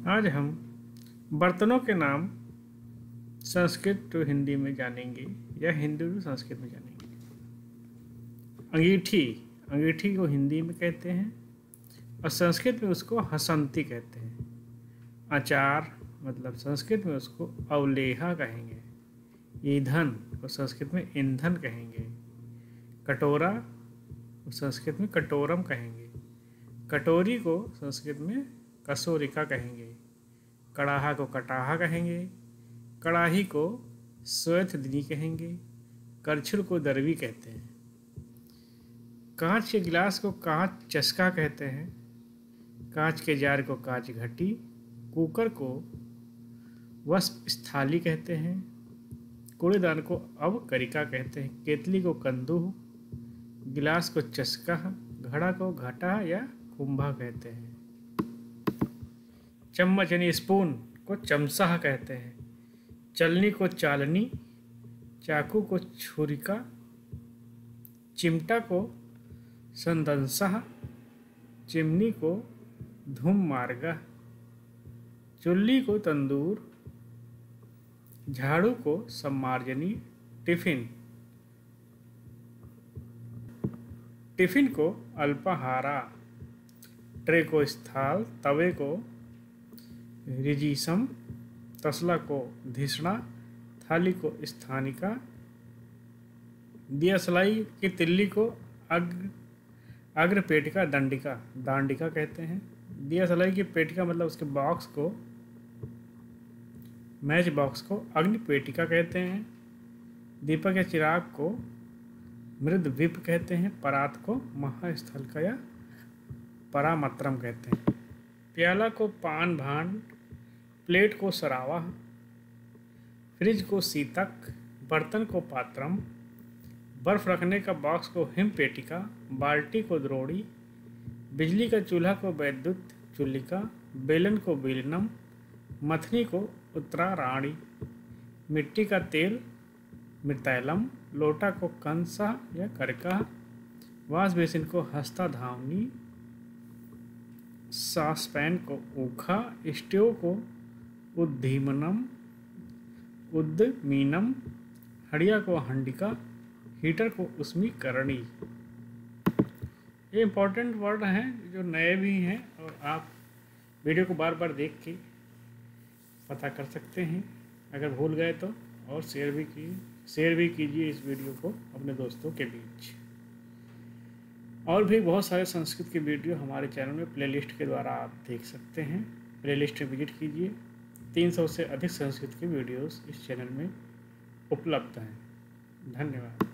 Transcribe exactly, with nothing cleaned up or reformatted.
आज हम बर्तनों के नाम संस्कृत टू हिंदी में जानेंगे या हिंदी टू संस्कृत में जानेंगे। अंगीठी, अंगीठी को हिंदी में कहते हैं और संस्कृत में उसको हसंती कहते हैं। अचार मतलब संस्कृत में उसको अवलेहा कहेंगे। ईंधन को संस्कृत में ईंधन कहेंगे। कटोरा को संस्कृत में कटोरम कहेंगे। कटोरी को संस्कृत में कसोरिका कहेंगे। कड़ाहा को कटाहा कहेंगे। कड़ाही को श्वेतदिनी कहेंगे। करछुल को दरवी कहते हैं। कांच के गिलास को कांच चस्का कहते हैं। कांच के जार को कांच घटी। कुकर को वस्प स्थाली कहते हैं। कूड़ेदान को अवकरिका कहते हैं। केतली को कंदूह, गिलास को चस्का, घड़ा को घटा या कुंभा कहते हैं। चम्मच यानी स्पून को चमसा कहते हैं। चलनी को चालनी, चाकू को छुरिका, चिमटा को संदंसा, चिमनी को धूम मार्गा, चुल्ली को तंदूर, झाड़ू को सम्मार्जनी। टिफिन टिफिन को अल्पाहारा, ट्रे को स्थाल, तवे को रिजीसम, तसला को धिसणा, थाली को स्थानिका, दियासलाई की तिल्ली को अग्र अग्रपेटिका दंडिका दांडिका कहते हैं। दियासलाई की पेटिका मतलब उसके बॉक्स को, मैच बॉक्स को अग्निपेटिका कहते हैं। दीपक या चिराग को मृद विप कहते हैं। परात को महास्थल का या परामत्रम कहते हैं। प्याला को पान भांड, प्लेट को सरावा, फ्रिज को सीतक, बर्तन को पात्रम, बर्फ रखने का बॉक्स को हिमपेटिका, बाल्टी को द्रोड़ी, बिजली का चूल्हा को वैद्युत चुल्लिका, बेलन को बेलनम, मथनी को उत्तराराणी, मिट्टी का तेल मृतैलम, लोटा को कंसा या करका, वाश बेसिन को हस्ता धावनी, सॉसपैन को ऊखा, स्टोव को उद्दीमनम उद्दमीनम, हड़िया को हंडिका, हीटर को उष्मीकरणी। ये इम्पोर्टेंट वर्ड हैं जो नए भी हैं और आप वीडियो को बार बार देख के पता कर सकते हैं। अगर भूल गए तो और शेयर भी कीजिए शेयर भी कीजिए इस वीडियो को अपने दोस्तों के बीच। और भी बहुत सारे संस्कृत के वीडियो हमारे चैनल में प्लेलिस्ट के द्वारा आप देख सकते हैं। प्लेलिस्ट में विजिट कीजिए। तीन सौ से अधिक संस्कृत के वीडियोस इस चैनल में उपलब्ध हैं। धन्यवाद।